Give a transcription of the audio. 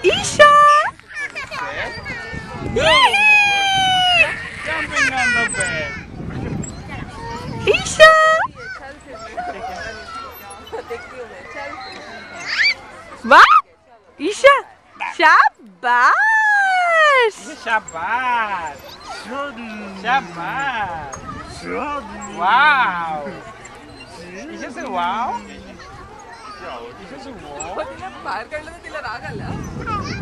Isha! Jumping on the bed. Isha! What? Isha! Shabash! Shabash. Shabash. Wow. Isha say wow. Isha say wow.